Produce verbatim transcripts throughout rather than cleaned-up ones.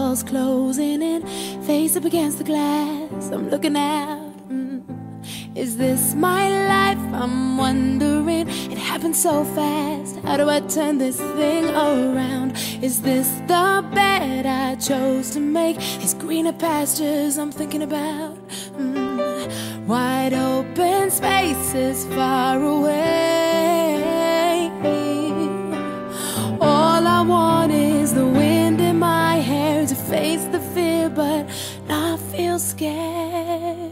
walls closing in, face up against the glass, I'm looking out. mm. Is this my life? I'm wondering. It happened so fast. How do I turn this thing around? Is this the bed I chose to make? These greener pastures I'm thinking about. mm. Wide open spaces far away. All I want is the wind in my hair to face the fear, but not feel scared.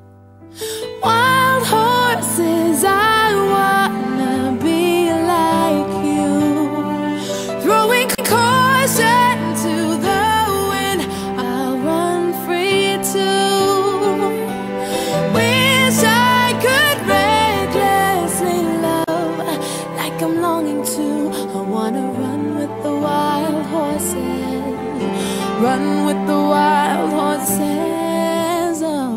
Wild horses, I wanna be like you, throwing caution to the wind, I'll run free too. Wish I could recklessly love like I'm longing to. I wanna run with the wild horses, run with the wild horses. Oh,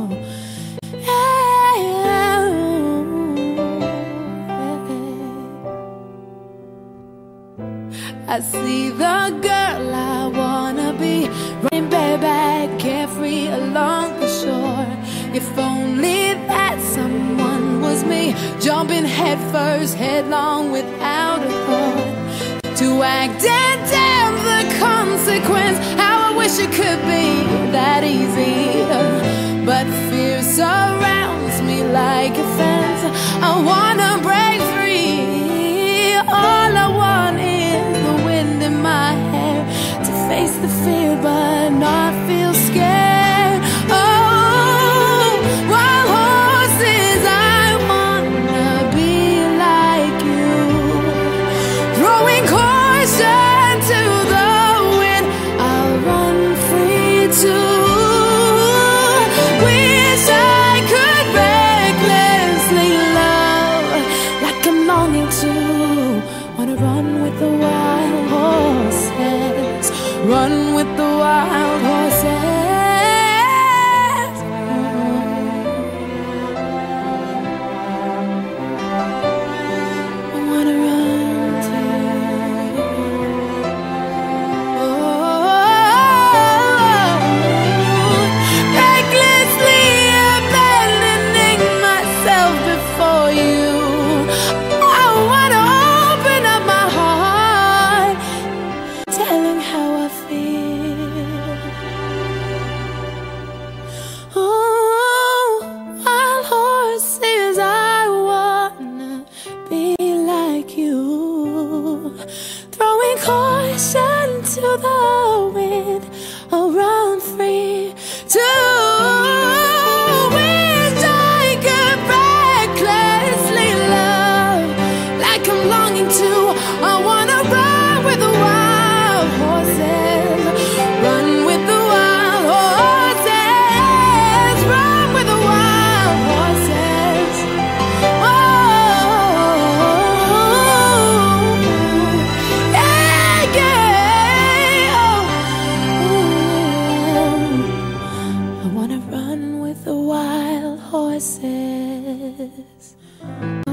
I see the girl I wanna be, running bareback, carefree along the shore. If only that someone was me, jumping headfirst, headlong without a thought. To act and damn the consequence. How I wish it could be that easy, but fear surrounds me like a fence. I wanna break free. All I want is the wind in my hair to face the fear but not feel scared. Oh, wild horses, I wanna be like you, throwing caution to the wind, I'll run free too. Wish I could recklessly love like I'm longing to. Wanna run with the wild horses, run with the wild horses. I wanna run to you. Oh, recklessly abandoning myself before you. I wanna open up my heart, telling how I feel. Oh, wild horses, I wanna be like you, throwing caution to the wind, I'll run free too. Wish I could recklessly love like I'm longing to. I wanna run with the wild horses, run with the wild horses, run with the wild horses. Oh, yeah, yeah. Oh, I wanna run with the wild horses.